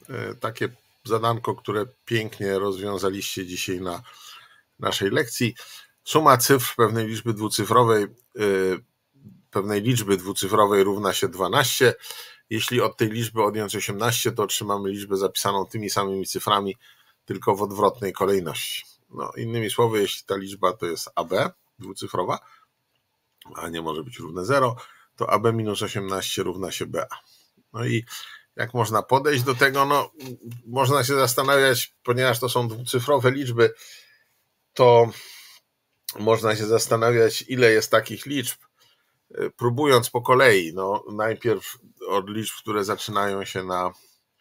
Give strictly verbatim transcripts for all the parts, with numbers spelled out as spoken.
takie zadanko, które pięknie rozwiązaliście dzisiaj na naszej lekcji. Suma cyfr pewnej liczby dwucyfrowej, pewnej liczby dwucyfrowej równa się dwanaście. Jeśli od tej liczby odjąć osiemnaście, to otrzymamy liczbę zapisaną tymi samymi cyframi, tylko w odwrotnej kolejności. No, innymi słowy, jeśli ta liczba to jest A B dwucyfrowa, a nie może być równe zero, to A B minus osiemnaście równa się B A. No i jak można podejść do tego? No, można się zastanawiać, ponieważ to są dwucyfrowe liczby, to można się zastanawiać, ile jest takich liczb, próbując po kolei. No, najpierw od liczb, które zaczynają się na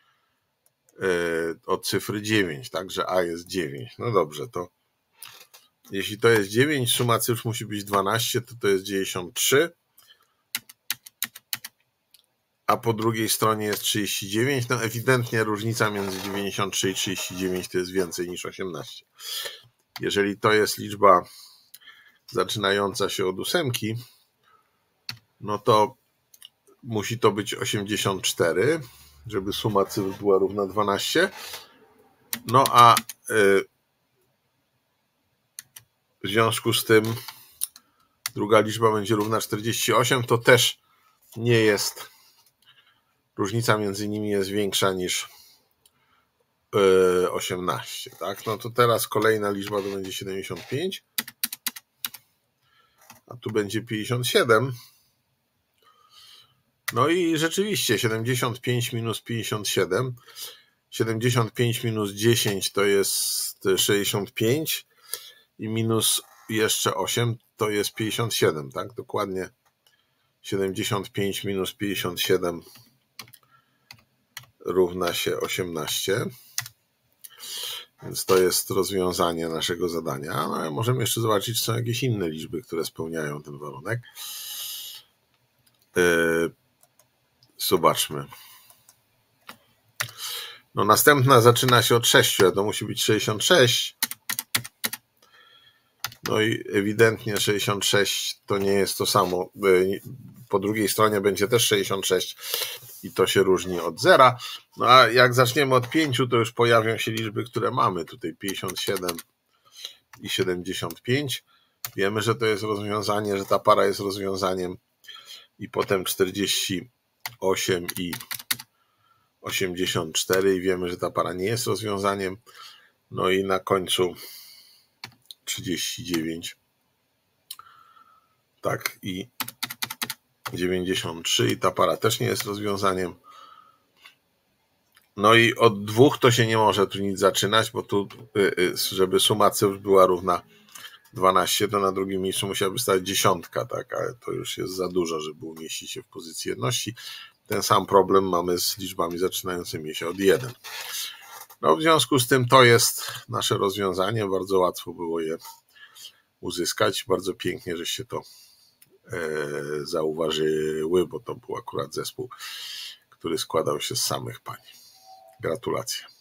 od cyfry dziewięć, tak, że A jest dziewięć. No dobrze, to jeśli to jest dziewięć, suma cyfr musi być dwanaście, to to jest dziewięćdziesiąt trzy, a po drugiej stronie jest trzydzieści dziewięć. No ewidentnie różnica między dziewięćdziesiąt trzy i trzydzieści dziewięć to jest więcej niż osiemnaście. Jeżeli to jest liczba zaczynająca się od ósemki, no to musi to być osiemdziesiąt cztery, żeby suma cyfr była równa dwanaście. No a y, w związku z tym druga liczba będzie równa czterdzieści osiem, to też nie jest, różnica między nimi jest większa niż y, osiemnaście, tak? No to teraz kolejna liczba to będzie siedemdziesiąt pięć, a tu będzie pięćdziesiąt siedem. No i rzeczywiście siedemdziesiąt pięć minus pięćdziesiąt siedem, siedemdziesiąt pięć minus dziesięć to jest sześćdziesiąt pięć i minus jeszcze osiem to jest pięćdziesiąt siedem, tak? Dokładnie siedemdziesiąt pięć minus pięćdziesiąt siedem równa się osiemnaście. Więc to jest rozwiązanie naszego zadania. No, ale możemy jeszcze zobaczyć, czy są jakieś inne liczby, które spełniają ten warunek. Yy, zobaczmy. No, następna zaczyna się od sześciu, a to musi być sześćdziesiąt sześć. No i ewidentnie sześćdziesiąt sześć to nie jest to samo. Po drugiej stronie będzie też sześćdziesiąt sześć i to się różni od zera. No a jak zaczniemy od pięciu, to już pojawią się liczby, które mamy. Tutaj pięćdziesiąt siedem i siedemdziesiąt pięć. Wiemy, że to jest rozwiązanie, że ta para jest rozwiązaniem. I potem czterdzieści osiem i osiemdziesiąt cztery i wiemy, że ta para nie jest rozwiązaniem. No i na końcu trzydzieści dziewięć, tak, i dziewięćdziesiąt trzy i ta para też nie jest rozwiązaniem. No i od dwóch to się nie może tu nic zaczynać, bo tu, żeby suma cyfr była równa dwanaście, to na drugim miejscu musiałaby stać dziesiątka, tak, ale to już jest za dużo, żeby umieścić się w pozycji jedności. Ten sam problem mamy z liczbami zaczynającymi się od jeden. No, w związku z tym to jest nasze rozwiązanie. Bardzo łatwo było je uzyskać. Bardzo pięknie, żeście to e, zauważyły, bo to był akurat zespół, który składał się z samych pań. Gratulacje.